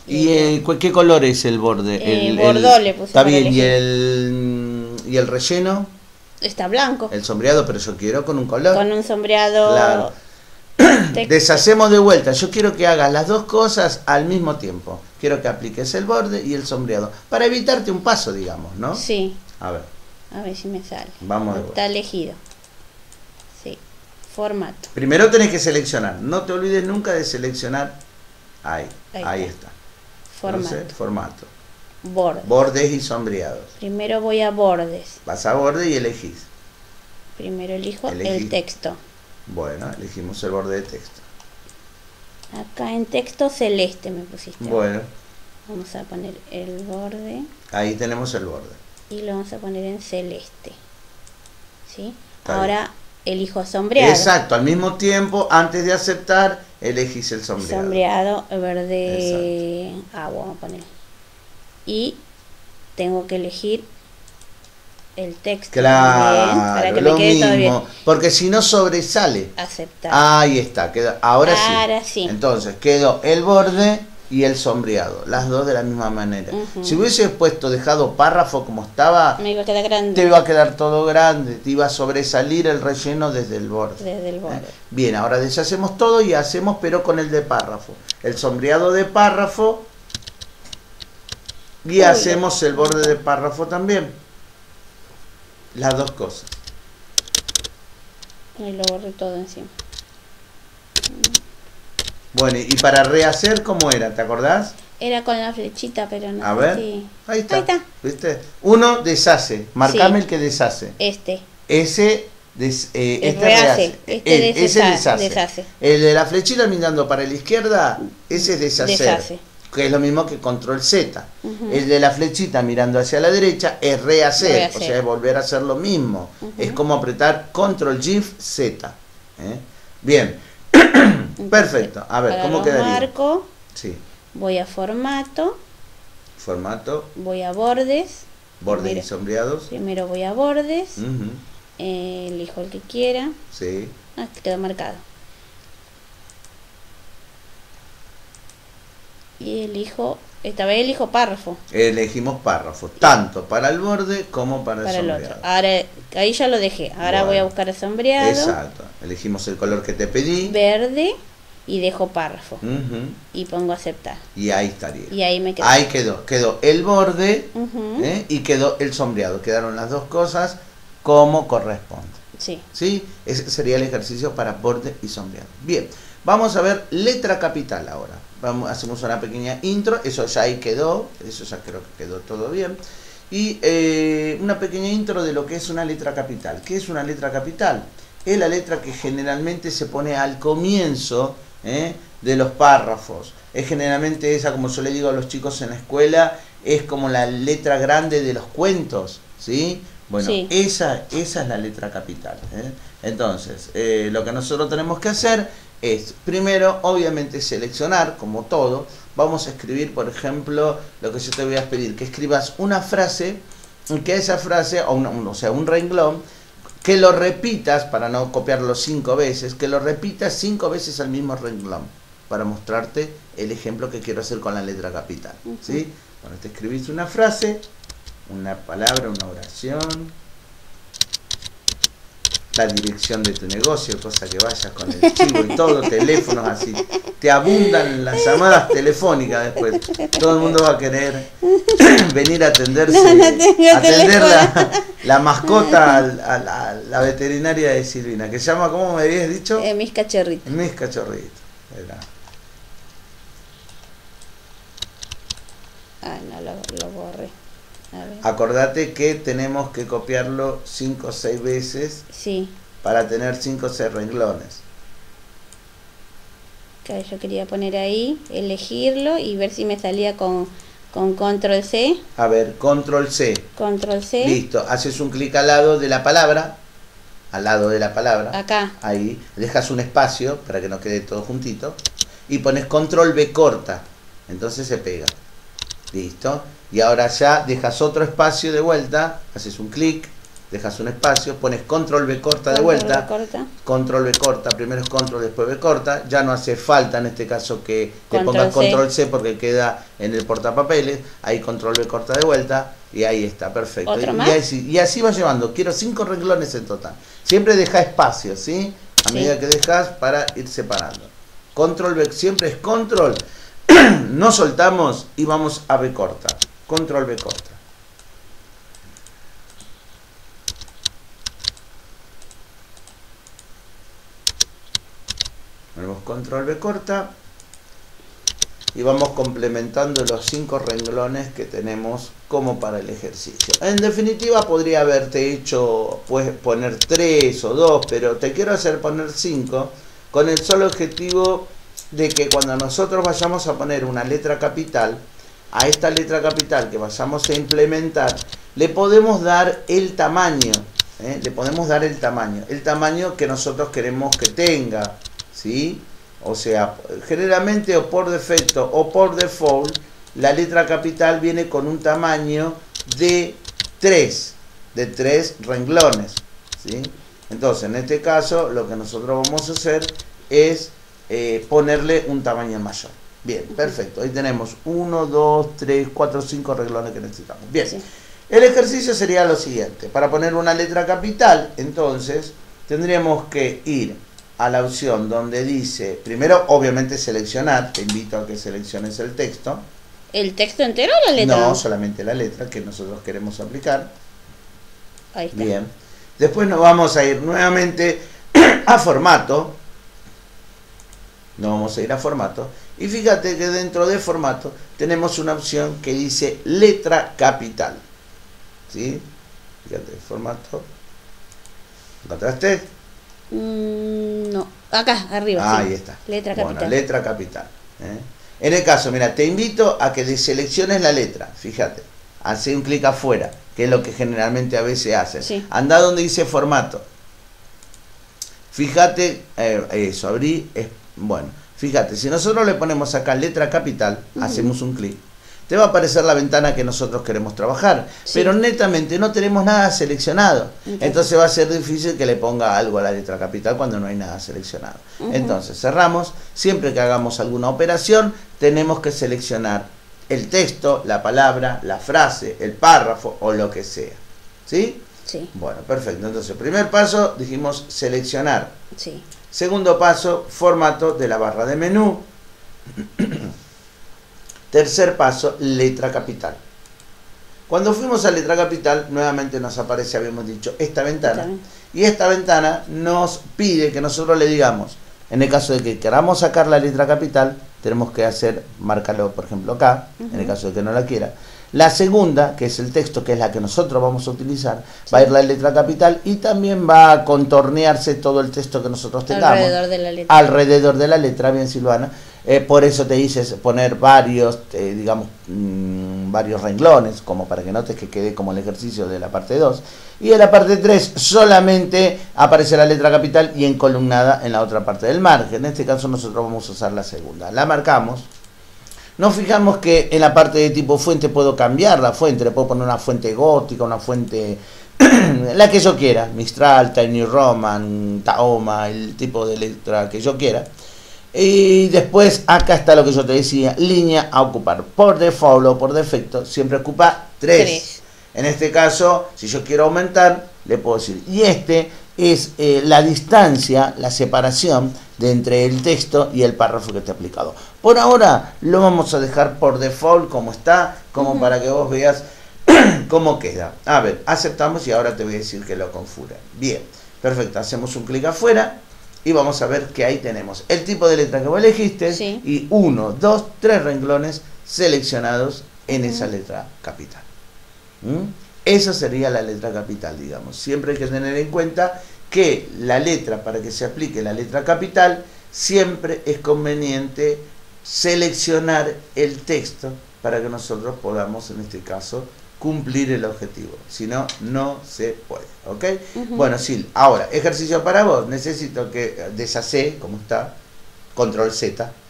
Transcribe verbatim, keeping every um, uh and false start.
¿Y eh, qué color es el borde? Eh, el, bordó el, le puse. Está bien, ¿y el, ¿y el relleno? Está blanco. El sombreado, pero yo quiero con un color. Con un sombreado. Claro. Deshacemos de vuelta. Yo quiero que hagas las dos cosas al mismo tiempo. Quiero que apliques el borde y el sombreado. Para evitarte un paso, digamos, ¿no? Sí. A ver. A ver si me sale. Vamos de vuelta. Está elegido. Sí. Formato. Primero tenés que seleccionar. No te olvides nunca de seleccionar. Ahí. Ahí, Ahí está. está. Formato. Entonces, formato. Bordes. Bordes y sombreados. Primero voy a bordes. Vas a borde y elegís. Primero elijo Elegí. el texto. Bueno, elegimos el borde de texto. Acá en texto celeste me pusiste. Bueno. Vamos a poner el borde. Ahí tenemos el borde. Y lo vamos a poner en celeste. ¿Sí? Está Ahora bien. Elijo sombreado. Exacto, al mismo tiempo, antes de aceptar, elegís el sombreado. Sombreado verde agua, vamos a poner. Y tengo que elegir el texto. Claro, también, para que lo me quede mismo, todo bien. porque si no sobresale. Aceptar. Ahí está, quedó, ahora, ahora sí. sí. Entonces quedó el borde y el sombreado, las dos de la misma manera. Uh-huh. Si hubieses puesto, dejado párrafo como estaba, me iba a quedar grande. Te iba a quedar todo grande, te iba a sobresalir el relleno desde el borde. Desde el borde. Bien, ahora deshacemos todo y hacemos, pero con el de párrafo. El sombreado de párrafo y Uy, hacemos el borde de párrafo también. Las dos cosas. Y lo borré todo encima. Bueno, y para rehacer, ¿cómo era? ¿Te acordás? Era con la flechita, pero no. A ver, sí. ahí está. Ahí está. ¿Viste? Uno deshace, marcame sí. el que deshace. Este. Ese, des, eh, el este rehace. rehace. Este el, ese deshace. deshace. El de la flechita mirando para la izquierda, ese es deshacer. Deshace. Que es lo mismo que control Z. Uh-huh. El de la flechita mirando hacia la derecha es rehacer, rehacer. O sea, es volver a hacer lo mismo. Uh-huh. Es como apretar control shift Z. ¿Eh? Bien. Perfecto. A ver, ¿cómo quedaría? Marco. Sí. Voy a formato. Formato. Voy a bordes. Bordes primero, y sombreados. Primero voy a bordes. Uh-huh. eh, elijo el que quiera. Sí. Ah, quedó marcado. Y elijo, esta vez elijo párrafo. Elegimos párrafo, tanto para el borde como para, para el el sombreado. otro. Ahora, ahí ya lo dejé. Ahora bueno, voy a buscar el sombreado. Exacto. Elegimos el color que te pedí. Verde. Y dejo párrafo. Uh-huh. Y pongo aceptar. Y ahí estaría. Y ahí me quedó. Ahí quedó. Quedó el borde uh-huh. ¿eh? y quedó el sombreado. Quedaron las dos cosas como corresponde. Sí. ¿Sí? Ese sería el ejercicio para borde y sombreado. Bien. Vamos a ver letra capital ahora. Vamos, hacemos una pequeña intro. Eso ya ahí quedó. Eso ya creo que quedó todo bien. Y eh, una pequeña intro de lo que es una letra capital. ¿Qué es una letra capital? Es la letra que generalmente se pone al comienzo ¿eh? de los párrafos. Es generalmente esa, como yo le digo a los chicos en la escuela, es como la letra grande de los cuentos, ¿sí? Bueno, sí. esa, esa es la letra capital. ¿eh? Entonces, eh, lo que nosotros tenemos que hacer es, primero, obviamente, seleccionar, como todo. Vamos a escribir, por ejemplo, lo que yo te voy a pedir, que escribas una frase, que esa frase, o, una, o sea, un renglón, que lo repitas, para no copiarlo cinco veces, que lo repitas cinco veces al mismo renglón, para mostrarte el ejemplo que quiero hacer con la letra capital. Uh-huh. ¿Sí? Bueno, te escribís una frase, una palabra, una oración, la dirección de tu negocio, cosa que vayas con el chivo y todo, teléfonos así, te abundan las llamadas telefónicas después, todo el mundo va a querer venir a atenderse, no, no atender la, la mascota a, a, la, a la veterinaria de Silvina, que se llama, ¿cómo me habías dicho? Eh, mis cachorritos. Mis cachorritos. Era. Ah, no, lo, lo borré. Acordate que tenemos que copiarlo cinco o seis veces sí. para tener cinco o seis renglones. Que yo quería poner ahí, elegirlo y ver si me salía con, con control C. A ver, control C. Control C. Listo, haces un clic al lado de la palabra, al lado de la palabra. Acá. Ahí, dejas un espacio para que no quede todo juntito y pones control B corta, entonces se pega. Listo. Y ahora ya dejas otro espacio de vuelta, haces un clic dejas un espacio, pones control B corta de Control vuelta, B corta. control B corta, primero es control, después B corta, ya no hace falta en este caso que te Control pongas C. control C porque queda en el portapapeles, ahí control B corta de vuelta y ahí está, perfecto. ¿Otro y, más? y, así, y así vas llevando, quiero cinco renglones en total. Siempre deja espacio, ¿sí? A Sí. medida que dejas para ir separando. Control B, siempre es control, no soltamos y vamos a B corta, control B corta. Ponemos control B corta y vamos complementando los cinco renglones que tenemos como para el ejercicio. En definitiva podría haberte hecho, puedes poner tres o dos, pero te quiero hacer poner cinco con el solo objetivo de que cuando nosotros vayamos a poner una letra capital, a esta letra capital que vayamos a implementar, le podemos dar el tamaño, ¿eh? le podemos dar el tamaño, el tamaño que nosotros queremos que tenga, ¿sí? O sea, generalmente o por defecto o por default, la letra capital viene con un tamaño de tres, de tres renglones, ¿sí? Entonces, en este caso, lo que nosotros vamos a hacer es eh, ponerle un tamaño mayor. Bien, perfecto. Ahí tenemos uno, dos, tres, cuatro, cinco renglones que necesitamos. Bien, sí. El ejercicio sería lo siguiente. Para poner una letra capital, entonces, tendríamos que ir a la opción donde dice, primero obviamente seleccionar, te invito a que selecciones el texto. ¿El texto entero o la letra? No, solamente la letra que nosotros queremos aplicar. Ahí está. Bien. Después nos vamos a ir nuevamente a formato. Nos vamos a ir a formato. Y fíjate que dentro de formato tenemos una opción que dice letra capital. ¿Sí? Fíjate, formato. ¿Encontraste? Mm, no, acá, arriba. Ah, sí. ahí está. Letra bueno, capital. letra capital. ¿eh? En el caso, mira, te invito a que deselecciones la letra. Fíjate, hace un clic afuera, que es lo que generalmente a veces haces. Sí. Anda donde dice formato. Fíjate, eh, eso, abrí, es, bueno, fíjate, si nosotros le ponemos acá letra capital, uh-huh. hacemos un clic, te va a aparecer la ventana que nosotros queremos trabajar, sí. pero netamente no tenemos nada seleccionado. Entonces, Entonces va a ser difícil que le ponga algo a la letra capital cuando no hay nada seleccionado. Uh-huh. Entonces cerramos, siempre que hagamos alguna operación, tenemos que seleccionar el texto, la palabra, la frase, el párrafo o lo que sea. ¿Sí? Sí. Bueno, perfecto. Entonces, primer paso, dijimos seleccionar. Sí. Segundo paso, formato de la barra de menú. Tercer paso, letra capital. Cuando fuimos a letra capital, nuevamente nos aparece, habíamos dicho, esta ventana. Está bien. Y esta ventana nos pide que nosotros le digamos, en el caso de que queramos sacar la letra capital, tenemos que hacer, márcalo por ejemplo acá, uh-huh. en el caso de que no la quiera. La segunda, que es el texto, que es la que nosotros vamos a utilizar, sí. va a ir la letra capital y también va a contornearse todo el texto que nosotros tengamos. Alrededor de la letra. Alrededor de la letra, bien Silvana. Eh, por eso te dices poner varios, eh, digamos, mmm, varios renglones, como para que notes que quede como el ejercicio de la parte dos. Y en la parte tres solamente aparece la letra capital y encolumnada en la otra parte del margen. En este caso nosotros vamos a usar la segunda. La marcamos. Nos fijamos que en la parte de tipo fuente puedo cambiar la fuente. Le puedo poner una fuente gótica, una fuente... la que yo quiera. Mistral, Tiny Roman, Tahoma, el tipo de letra que yo quiera. Y después acá está lo que yo te decía, línea a ocupar. Por default o por defecto siempre ocupa tres. En este caso, si yo quiero aumentar, le puedo decir. Y este es eh, la distancia, la separación de entre el texto y el párrafo que te he aplicado. Por ahora lo vamos a dejar por default como está, como uh-huh. para que vos veas cómo queda. A ver, aceptamos y ahora te voy a decir que lo configure. Bien, perfecto, hacemos un clic afuera. Y vamos a ver que ahí tenemos el tipo de letra que vos elegiste sí. y uno, dos, tres renglones seleccionados en uh-huh. esa letra capital. ¿Mm? Esa sería la letra capital, digamos. Siempre hay que tener en cuenta que la letra, para que se aplique la letra capital, siempre es conveniente seleccionar el texto para que nosotros podamos, en este caso, cumplir el objetivo. Si no, no se puede. ¿Ok? Uh-huh. Bueno, Sil, ahora, ejercicio para vos. Necesito que deshacé, como está, control Z.